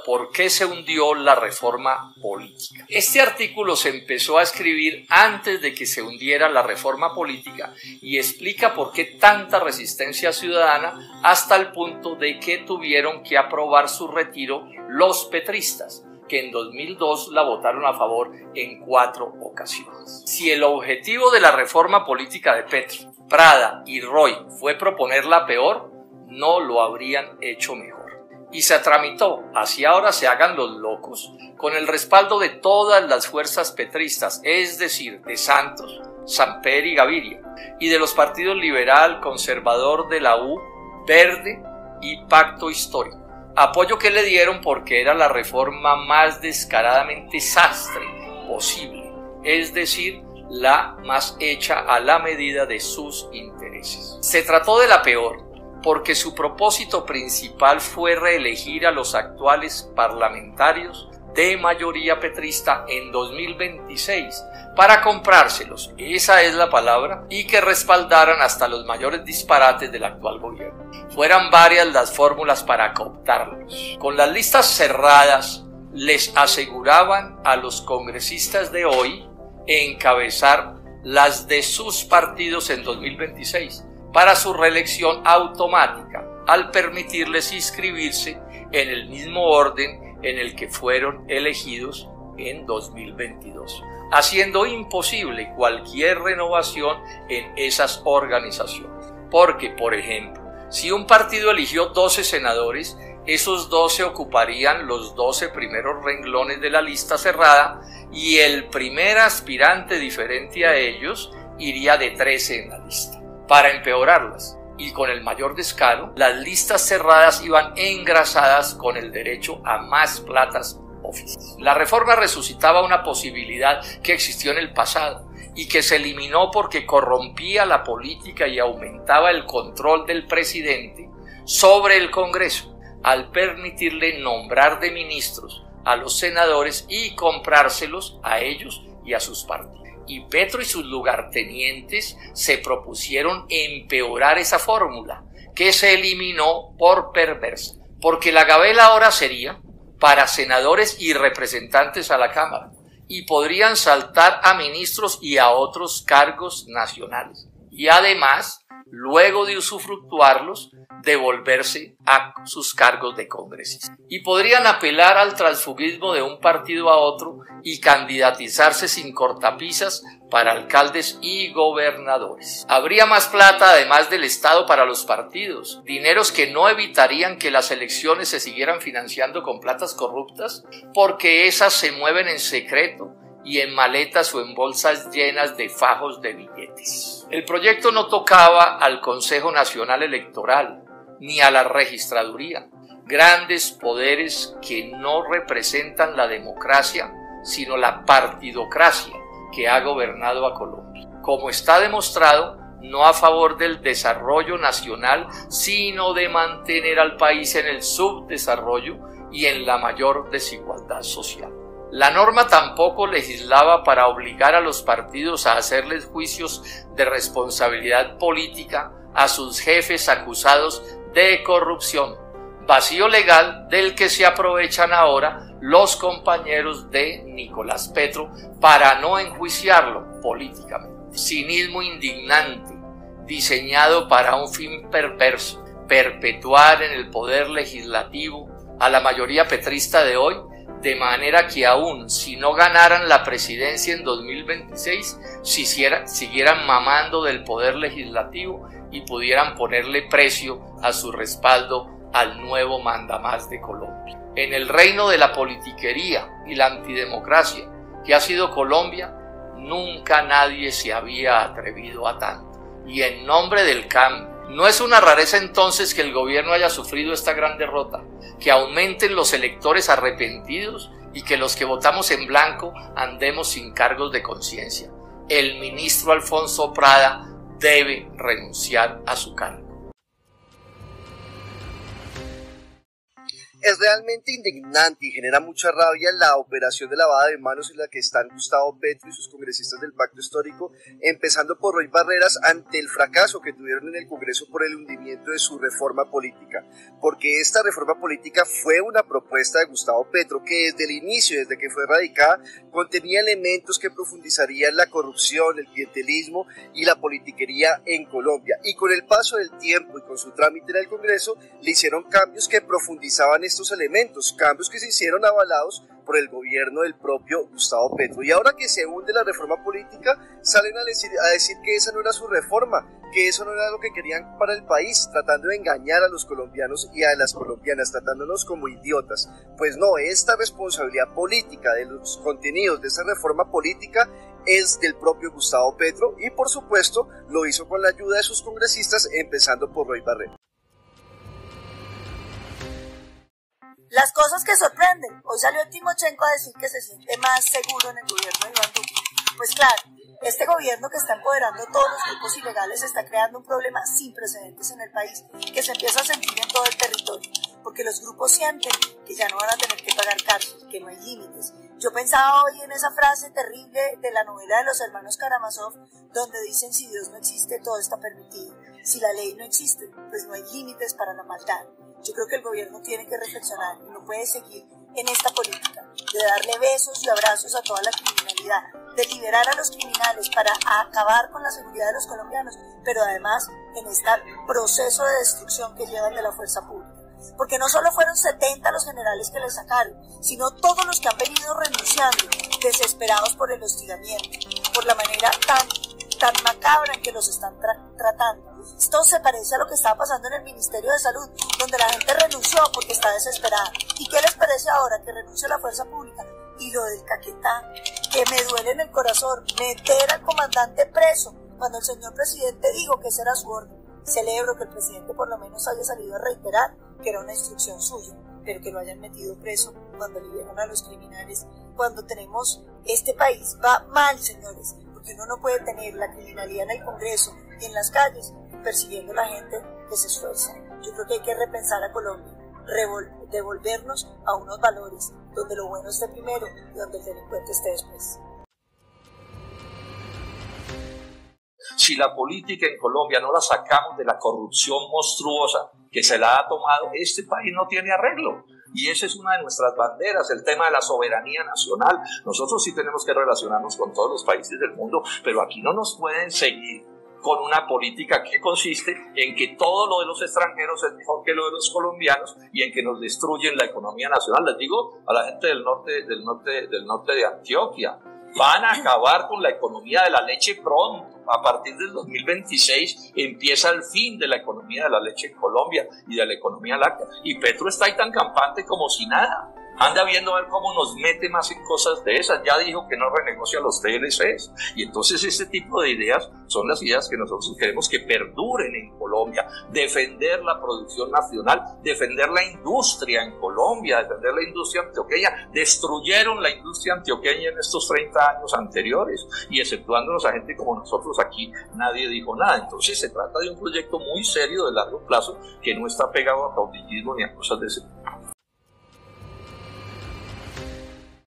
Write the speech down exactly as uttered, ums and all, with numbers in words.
¿por qué se hundió la reforma política? Este artículo se empezó a escribir antes de que se hundiera la reforma política y explica por qué tanta resistencia ciudadana hasta el punto de que tuvieron que aprobar su retiro los petristas, que en dos mil dos la votaron a favor en cuatro ocasiones. Si el objetivo de la reforma política de Petro, Prada y Roy fue proponerla peor, no lo habrían hecho mejor. Y se tramitó, así ahora se hagan los locos, con el respaldo de todas las fuerzas petristas, es decir, de Santos, Samper y Gaviria, y de los partidos liberal, conservador de la U, Verde y Pacto Histórico. Apoyo que le dieron porque era la reforma más descaradamente sastre posible, es decir, la más hecha a la medida de sus intereses. Se trató de la peor, porque su propósito principal fue reelegir a los actuales parlamentarios de mayoría petrista en dos mil veintiséis para comprárselos, esa es la palabra, y que respaldaran hasta los mayores disparates del actual gobierno. Fueran varias las fórmulas para cooptarlos. Con las listas cerradas les aseguraban a los congresistas de hoy encabezar las de sus partidos en dos mil veintiséis para su reelección automática, al permitirles inscribirse en el mismo orden en el que fueron elegidos en dos mil veintidós, haciendo imposible cualquier renovación en esas organizaciones. Porque, por ejemplo, si un partido eligió doce senadores, esos doce ocuparían los doce primeros renglones de la lista cerrada y el primer aspirante diferente a ellos iría de trece en la lista. Para empeorarlas, y con el mayor descaro, las listas cerradas iban engrasadas con el derecho a más platas oficiales. La reforma resucitaba una posibilidad que existió en el pasado y que se eliminó porque corrompía la política y aumentaba el control del presidente sobre el Congreso, al permitirle nombrar de ministros a los senadores y comprárselos a ellos y a sus partidos. Y Petro y sus lugartenientes se propusieron empeorar esa fórmula, que se eliminó por perversa, porque la gabela ahora sería para senadores y representantes a la Cámara, y podrían saltar a ministros y a otros cargos nacionales, y además, luego de usufructuarlos, devolverse a sus cargos de congresista. Y podrían apelar al transfugismo de un partido a otro y candidatizarse sin cortapisas para alcaldes y gobernadores. Habría más plata además del Estado para los partidos, dineros que no evitarían que las elecciones se siguieran financiando con platas corruptas, porque esas se mueven en secreto y en maletas o en bolsas llenas de fajos de billetes. El proyecto no tocaba al Consejo Nacional Electoral ni a la registraduría, grandes poderes que no representan la democracia, sino la partidocracia que ha gobernado a Colombia. Como está demostrado, no a favor del desarrollo nacional, sino de mantener al país en el subdesarrollo y en la mayor desigualdad social. La norma tampoco legislaba para obligar a los partidos a hacerles juicios de responsabilidad política a sus jefes acusados de corrupción, vacío legal del que se aprovechan ahora los compañeros de Nicolás Petro para no enjuiciarlo políticamente. Cinismo indignante, diseñado para un fin perverso, perpetuar en el poder legislativo a la mayoría petrista de hoy, de manera que aún si no ganaran la presidencia en dos mil veintiséis, siguieran, siguieran mamando del poder legislativo y pudieran ponerle precio a su respaldo al nuevo mandamás de Colombia. En el reino de la politiquería y la antidemocracia que ha sido Colombia, nunca nadie se había atrevido a tanto. Y en nombre del cambio, no es una rareza entonces que el gobierno haya sufrido esta gran derrota, que aumenten los electores arrepentidos y que los que votamos en blanco andemos sin cargos de conciencia. El ministro Alfonso Prada debe renunciar a su cargo. Es realmente indignante y genera mucha rabia la operación de lavada de manos en la que están Gustavo Petro y sus congresistas del Pacto Histórico, empezando por Roy Barreras, ante el fracaso que tuvieron en el Congreso por el hundimiento de su reforma política. Porque esta reforma política fue una propuesta de Gustavo Petro que desde el inicio, desde que fue radicada, contenía elementos que profundizarían la corrupción, el clientelismo y la politiquería en Colombia. Y con el paso del tiempo y con su trámite en el Congreso, le hicieron cambios que profundizaban estos elementos, cambios que se hicieron avalados por el gobierno del propio Gustavo Petro. Y ahora que se hunde la reforma política, salen a decir, a decir que esa no era su reforma, que eso no era lo que querían para el país, tratando de engañar a los colombianos y a las colombianas, tratándonos como idiotas. Pues no, esta responsabilidad política de los contenidos de esa reforma política es del propio Gustavo Petro y por supuesto lo hizo con la ayuda de sus congresistas, empezando por Roy Barreras. Las cosas que sorprenden. Hoy salió Timochenko a decir que se siente más seguro en el gobierno de Iván Duque. Pues claro, este gobierno que está empoderando todos los grupos ilegales está creando un problema sin precedentes en el país, que se empieza a sentir en todo el territorio, porque los grupos sienten que ya no van a tener que pagar cárcel, que no hay límites. Yo pensaba hoy en esa frase terrible de la novela de los hermanos Karamazov, donde dicen: si Dios no existe, todo está permitido. Si la ley no existe, pues no hay límites para la maldad. Yo creo que el gobierno tiene que reflexionar y no puede seguir en esta política de darle besos y abrazos a toda la criminalidad, de liberar a los criminales para acabar con la seguridad de los colombianos, pero además en este proceso de destrucción que llevan de la fuerza pública. Porque no solo fueron setenta los generales que le sacaron, sino todos los que han venido renunciando, desesperados por el hostigamiento, por la manera tan, tan macabra en que los están tra tratando. Esto se parece a lo que estaba pasando en el Ministerio de Salud, donde la gente renunció porque está desesperada. ¿Y qué les parece ahora? Que renuncie la fuerza pública. Y lo del Caquetá, que me duele en el corazón, meter al comandante preso, cuando el señor presidente dijo que esa era su orden. Celebro que el presidente por lo menos haya salido a reiterar que era una instrucción suya, pero que lo hayan metido preso cuando liberan a los criminales, cuando tenemos, este país va mal, señores, porque uno no puede tener la criminalidad en el Congreso y en las calles persiguiendo a la gente que se esfuerza. Yo creo que hay que repensar a Colombia, devolvernos a unos valores donde lo bueno esté primero y donde el delincuente esté después. Si la política en Colombia no la sacamos de la corrupción monstruosa que se la ha tomado, este país no tiene arreglo. Y esa es una de nuestras banderas, el tema de la soberanía nacional. Nosotros sí tenemos que relacionarnos con todos los países del mundo, pero aquí no nos pueden seguir con una política que consiste en que todo lo de los extranjeros es mejor que lo de los colombianos y en que nos destruyen la economía nacional. Les digo a la gente del norte, del norte, del norte de Antioquia, van a acabar con la economía de la leche pronto. A partir del dos mil veintiséis empieza el fin de la economía de la leche en Colombia y de la economía láctea. Y Petro está ahí tan campante como si nada. Anda viendo a ver cómo nos mete más en cosas de esas. Ya dijo que no renegocia los T L Cs. Y entonces este tipo de ideas son las ideas que nosotros queremos que perduren en Colombia. Defender la producción nacional, defender la industria en Colombia, defender la industria antioqueña. Destruyeron la industria antioqueña en estos treinta años anteriores. Y exceptuándonos a gente como nosotros aquí, nadie dijo nada. Entonces se trata de un proyecto muy serio de largo plazo que no está pegado a caudillismo ni a cosas de ese tipo.